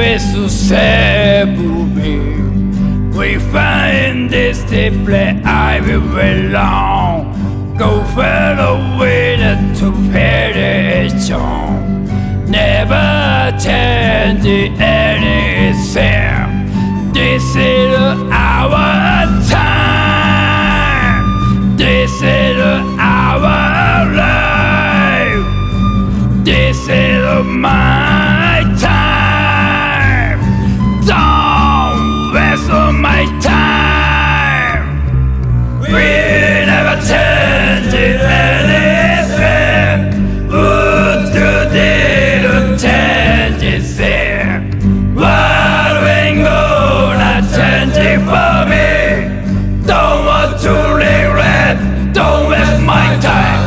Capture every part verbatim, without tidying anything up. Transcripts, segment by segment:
face to say me. We find this display I will belong. Go far away to variation. Never change anything. This is our time. This is our life. This is my time. Don't waste my time. We never change anything. Would you did change it? What we gonna change it for me? Don't want to regret. Don't waste my time.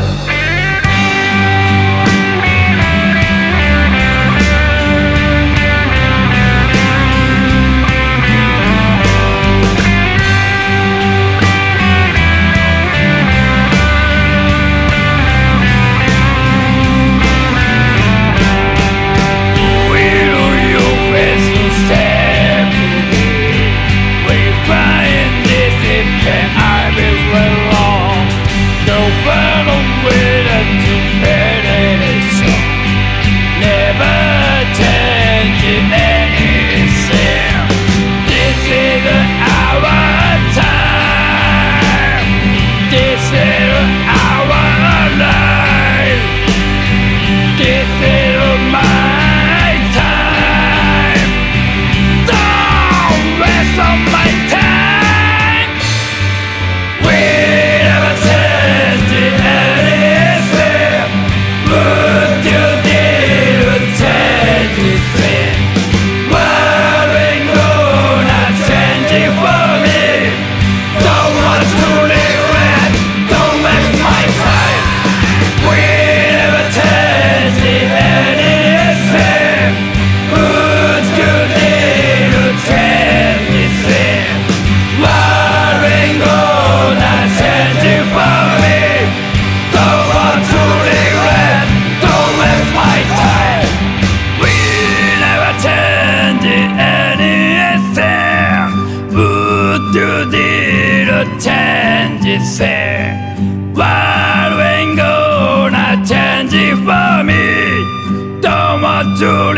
You did change it, say. What ain't gonna change it for me? Don't want to